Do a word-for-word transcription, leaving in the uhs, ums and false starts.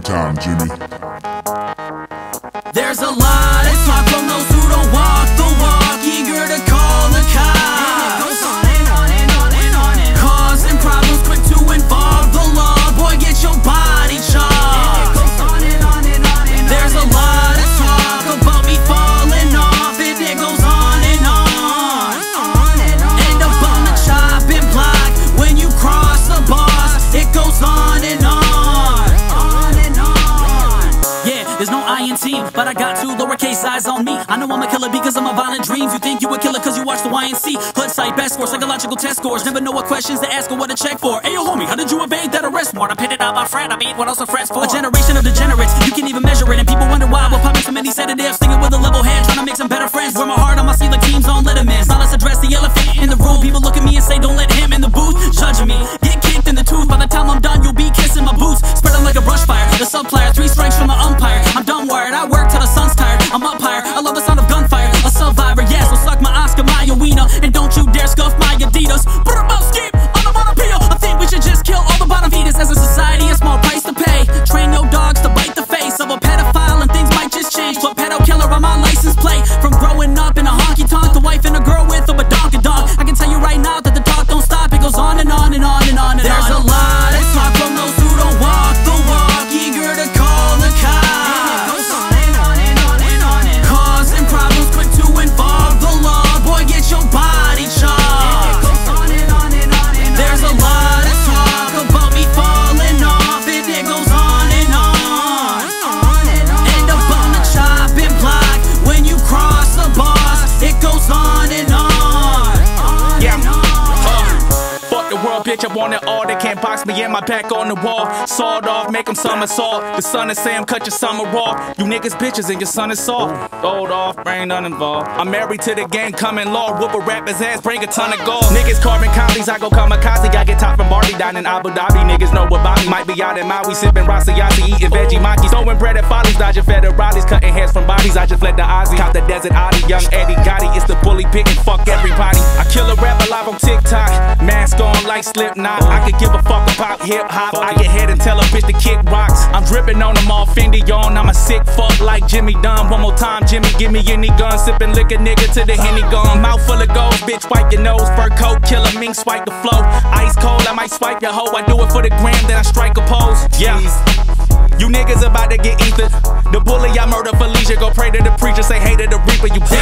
time, Jimmy. There's a lot of talk from those who don't walk the walk, eager to call the cops. Causing problems quick to involve the law. Boy, get your body chopped. There's a lot of talk about me falling off, and it goes on and on. End up on the chopping block when you cross the boss. It goes on and on. There's no I in team, but I got two lowercase eyes on me. I know I'm a killer because I'm a violent dreams. You think you a killer cause you watch the Y N C. Hood site, best scores, psychological test scores. Never know what questions to ask or what to check for. Ayo homie, how did you evade that arrest warrant? I pinned it out my friend, I mean what else are friends for? A generation of degenerates, you can't even measure it. And people wonder why we're popping so many sedatives, singing with a level head, trying to make some better friends. Wear my heart on my sleeve like teams on Letterman's. Now let's address the elephant in the room. People look at me and say don't let him in the booth, judging me. Get kicked in the tooth, by the time I'm done you'll be kissing my boots. Spreading like a brush fire, the supplier, three strikes from the umpire. I'm done wired, I work till the sun's tired. I'm up higher, I love the sound of gunfire. A survivor, yeah, so suck my Oscar, my wiener. And don't you dare scuff my Adidas. Put up skip on the bottom peel. I think we should just kill all the bottom feeders. As a society, a small price to pay. Train your dogs to bite the face of a pedophile and things might just change. But pedo killer on my license plate. From growing up in a honky-tonk, the wife and a girl with a badonka dog. I can tell you right now that the talk don't stop. It goes on and on and on and on and There's on. There's a lot of talk from those who don't walk the walk, eager to call the cops. Problems quick to involve the law. Boy, get your body chopped. There's a lot of talk about me falling off, and it goes on and on. End up on the chopping block when you cross the boss. It goes on and on. Yeah. Uh, fuck the world, bitch, I want it all. They can't box me in, my back on the wall. Sawed off, make them somersault. The sun is saying cut your summer off. You niggas bitches and your son is soft. Old off, brain uninvolved. I'm married to the game, coming law. Whoop a rapper's ass, bring a ton of gold. Niggas carving counties, I go kamikaze. I get top from Barbie down in Abu Dhabi. Niggas know what Bobby might be out in Maui, sipping Rasiasi, eating veggie makis. Throwing bread at follies, dodging federales, cutting hairs from bodies. I just fled the Ozzy, caught the desert Audi. Young Eddie Gotti, it's the bully pit and fuck everybody. I kill a rapper live on TikTok, mask on like Slipknot. I could give a fuck about hip hop. I get head and tell a bitch to kick rocks. I'm dripping on them all Fendi on. I'm a sick fuck like Jimmy Dunn. One more time, Jimmy, give me any gun. Sipping liquor, nigga, to the Henny gone. Mouth full of gold, bitch, wipe your nose. Fur coat, killer, mink, swipe the flow. Ice cold, I might swipe your hoe. I do it for the gram, then I strike a pose. Yeah. You niggas about to get ethered. The bully I murder Felicia. Go pray to the preacher, say hey to the reaper, you